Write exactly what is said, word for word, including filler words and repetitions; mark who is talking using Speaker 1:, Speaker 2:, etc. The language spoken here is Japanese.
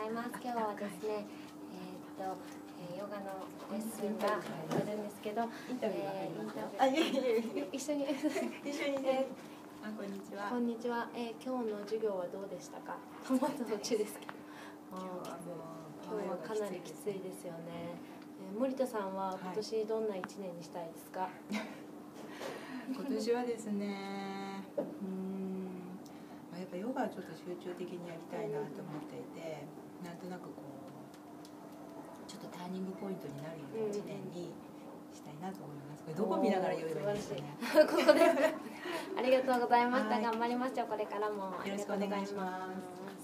Speaker 1: ざいます。今日はですね、えー、っと、えー、ヨガのレッスンがあるんですけど、インタビューが入りますよ。あ、いやいやいや、一緒に一緒に、えー、あ、こんにちは。こんにちは。えー、今日の授業はどうでしたか？まだ途中ですけど。今日はもう今日はかなりきついですよね。えー、森田さんは今年どんな一年にしたいですか？はい、
Speaker 2: 今年はですね、うーん、やっぱヨガはちょっと集中的にやりたいなと思っていて、なんとなくこうちょっとターニングポイントになるような一年にしたいなと思います。これどこ見ながら言えばいいですかね。
Speaker 1: ここです。ありがとうございました。頑張りましょう。これからも
Speaker 2: よろしくお願いします。